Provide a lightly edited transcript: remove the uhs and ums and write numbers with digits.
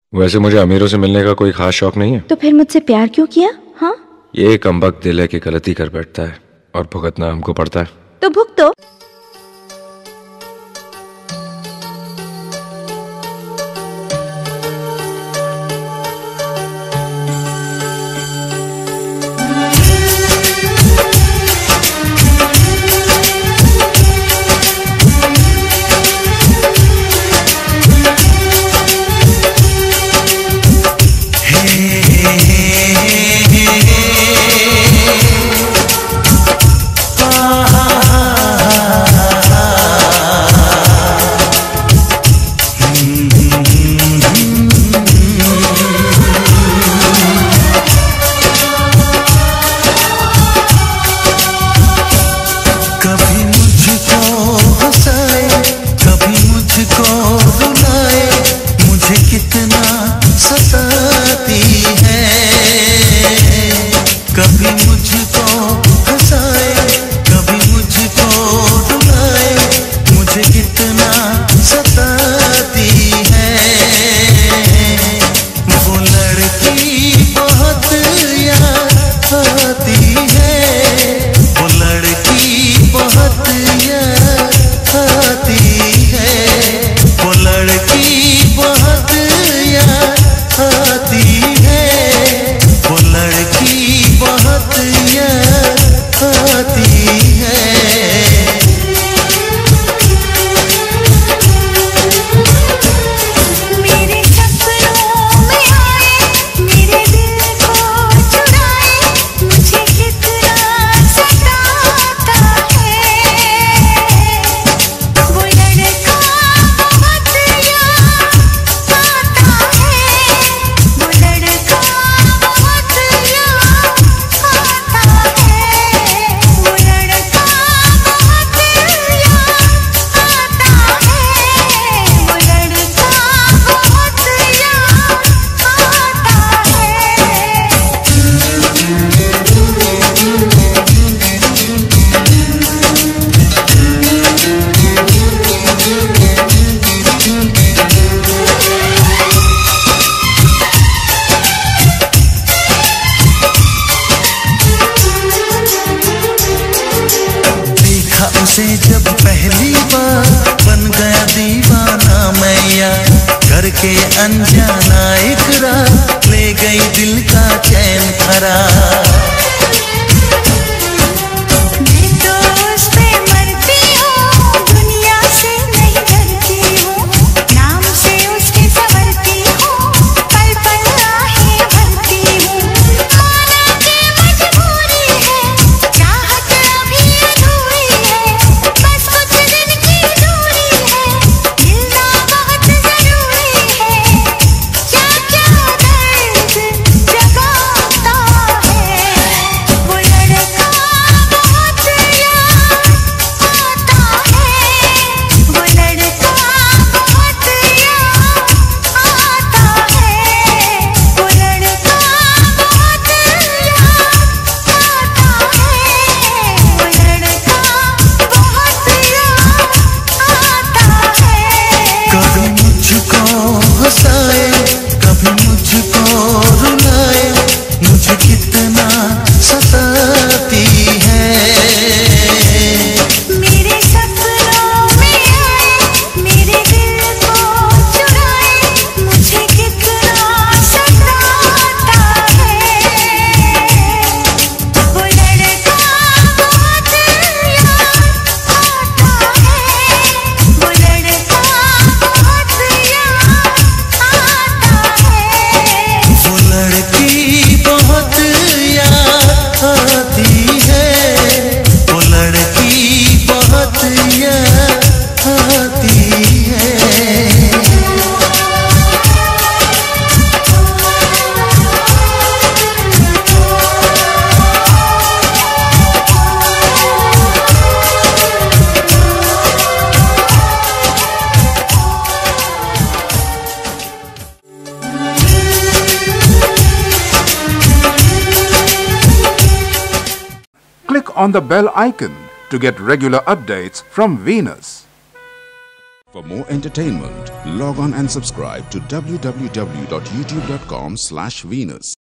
वैसे मुझे अमीरों से मिलने का कोई खास शौक नहीं है। तो फिर मुझसे प्यार क्यों किया? हाँ, ये कमबख्त दिल है कि गलती कर बैठता है और भुगतना हमको पड़ता है। तो भुगतो। जब पहली बार बन गया दीवाना मैया, करके अनजाना इकरार ले गई दिल का चैन खराब। Click on the bell icon to get regular updates from Venus. For more entertainment, log on and subscribe to www.youtube.com/Venus.